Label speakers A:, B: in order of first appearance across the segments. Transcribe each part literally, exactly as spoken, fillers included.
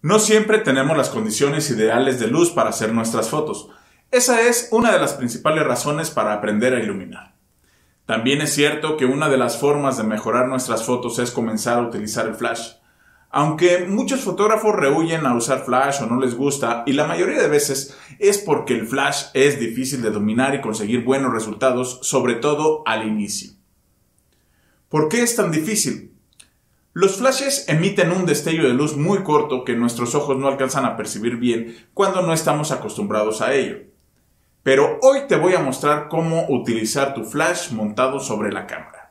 A: No siempre tenemos las condiciones ideales de luz para hacer nuestras fotos. Esa es una de las principales razones para aprender a iluminar. También es cierto que una de las formas de mejorar nuestras fotos es comenzar a utilizar el flash. Aunque muchos fotógrafos rehúyen a usar flash o no les gusta, y la mayoría de veces es porque el flash es difícil de dominar y conseguir buenos resultados, sobre todo al inicio. ¿Por qué es tan difícil? Los flashes emiten un destello de luz muy corto que nuestros ojos no alcanzan a percibir bien cuando no estamos acostumbrados a ello. Pero hoy te voy a mostrar cómo utilizar tu flash montado sobre la cámara.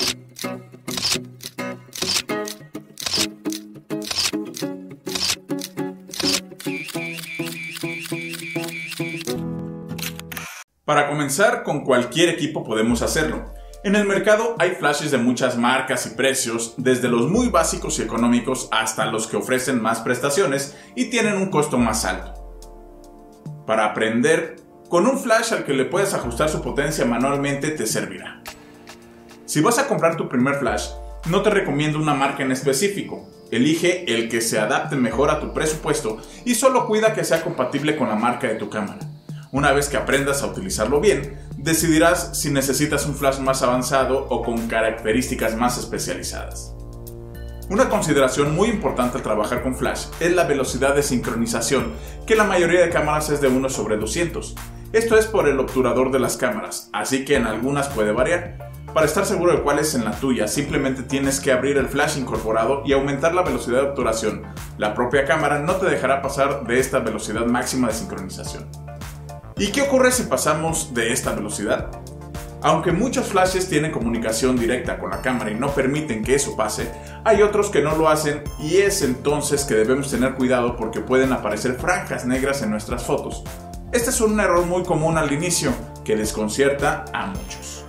A: Para comenzar, con cualquier equipo podemos hacerlo. En el mercado hay flashes de muchas marcas y precios, desde los muy básicos y económicos hasta los que ofrecen más prestaciones y tienen un costo más alto. Para aprender, con un flash al que le puedes ajustar su potencia manualmente te servirá. Si vas a comprar tu primer flash, no te recomiendo una marca en específico. Elige el que se adapte mejor a tu presupuesto y solo cuida que sea compatible con la marca de tu cámara. Una vez que aprendas a utilizarlo bien, decidirás si necesitas un flash más avanzado o con características más especializadas. Una consideración muy importante al trabajar con flash es la velocidad de sincronización, que la mayoría de cámaras es de uno sobre doscientos. Esto es por el obturador de las cámaras, así que en algunas puede variar. Para estar seguro de cuál es en la tuya, simplemente tienes que abrir el flash incorporado y aumentar la velocidad de obturación. La propia cámara no te dejará pasar de esta velocidad máxima de sincronización. ¿Y qué ocurre si pasamos de esta velocidad? Aunque muchos flashes tienen comunicación directa con la cámara y no permiten que eso pase, hay otros que no lo hacen y es entonces que debemos tener cuidado porque pueden aparecer franjas negras en nuestras fotos. Este es un error muy común al inicio que desconcierta a muchos.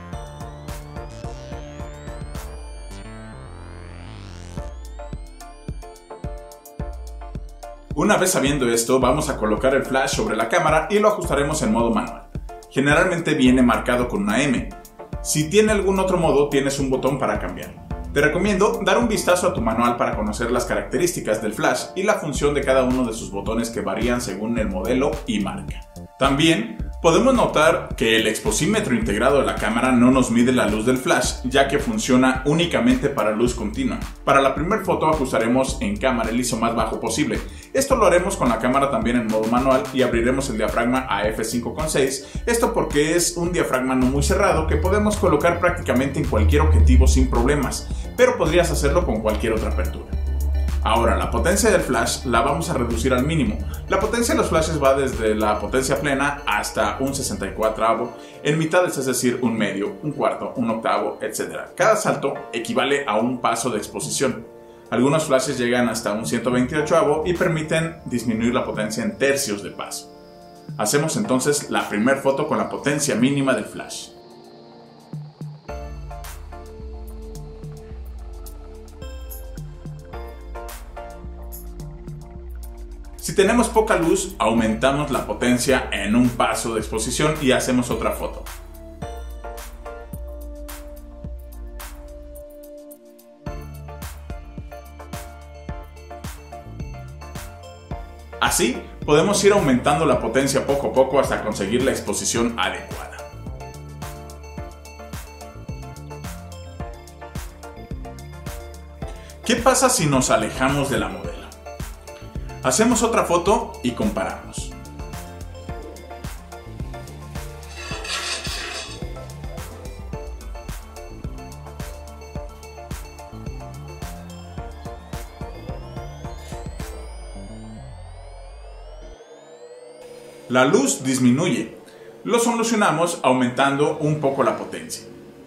A: Una vez sabiendo esto, vamos a colocar el flash sobre la cámara y lo ajustaremos en modo manual. Generalmente viene marcado con una M. Si tiene algún otro modo, tienes un botón para cambiar. Te recomiendo dar un vistazo a tu manual para conocer las características del flash y la función de cada uno de sus botones que varían según el modelo y marca. También podemos notar que el exposímetro integrado de la cámara no nos mide la luz del flash, ya que funciona únicamente para luz continua. Para la primera foto ajustaremos en cámara el I S O más bajo posible. Esto lo haremos con la cámara también en modo manual y abriremos el diafragma a efe cinco punto seis. Esto porque es un diafragma no muy cerrado que podemos colocar prácticamente en cualquier objetivo sin problemas, pero podrías hacerlo con cualquier otra apertura. Ahora, la potencia del flash la vamos a reducir al mínimo. La potencia de los flashes va desde la potencia plena hasta un sesenta y cuatro, en mitades, es decir, un medio, un cuarto, un octavo, etcétera. Cada salto equivale a un paso de exposición. Algunos flashes llegan hasta un ciento veintiocho y permiten disminuir la potencia en tercios de paso. Hacemos entonces la primera foto con la potencia mínima del flash. Si tenemos poca luz, aumentamos la potencia en un paso de exposición y hacemos otra foto. Así, podemos ir aumentando la potencia poco a poco hasta conseguir la exposición adecuada. ¿Qué pasa si nos alejamos de la modelo? Hacemos otra foto y comparamos. La luz disminuye. Lo solucionamos aumentando un poco la potencia.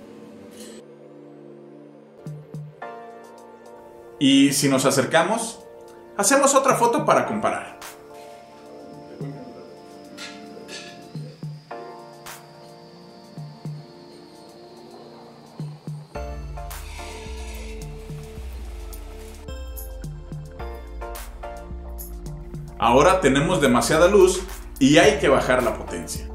A: Y si nos acercamos, hacemos otra foto para comparar. Ahora tenemos demasiada luz y hay que bajar la potencia.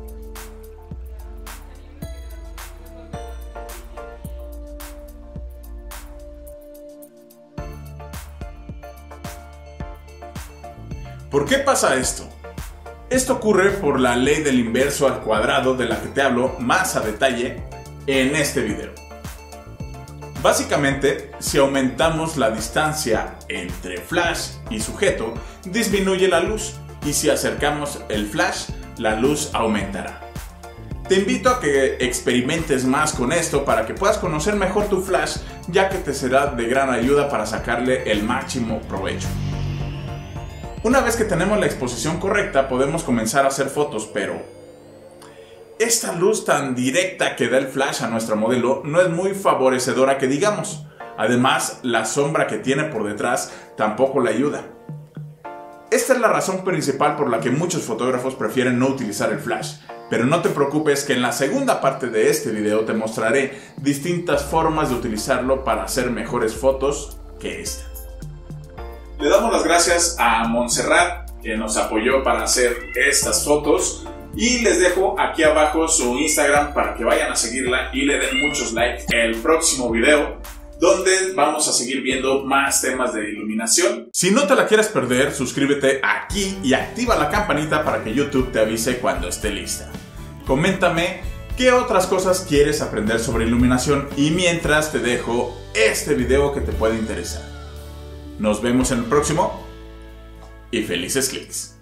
A: ¿Por qué pasa esto? Esto ocurre por la ley del inverso al cuadrado de la que te hablo más a detalle en este video. Básicamente, si aumentamos la distancia entre flash y sujeto, disminuye la luz, y si acercamos el flash, la luz aumentará. Te invito a que experimentes más con esto para que puedas conocer mejor tu flash, ya que te será de gran ayuda para sacarle el máximo provecho. Una vez que tenemos la exposición correcta, podemos comenzar a hacer fotos, pero esta luz tan directa que da el flash a nuestra modelo no es muy favorecedora que digamos. Además, la sombra que tiene por detrás tampoco le ayuda. Esta es la razón principal por la que muchos fotógrafos prefieren no utilizar el flash. Pero no te preocupes, que en la segunda parte de este video te mostraré distintas formas de utilizarlo para hacer mejores fotos que esta. Le damos las gracias a Montserrat, que nos apoyó para hacer estas fotos. Y les dejo aquí abajo su Instagram para que vayan a seguirla y le den muchos likes. El próximo video, donde vamos a seguir viendo más temas de iluminación. Si no te la quieres perder, suscríbete aquí y activa la campanita para que YouTube te avise cuando esté lista. Coméntame qué otras cosas quieres aprender sobre iluminación y mientras te dejo este video que te puede interesar. Nos vemos en el próximo y felices clics.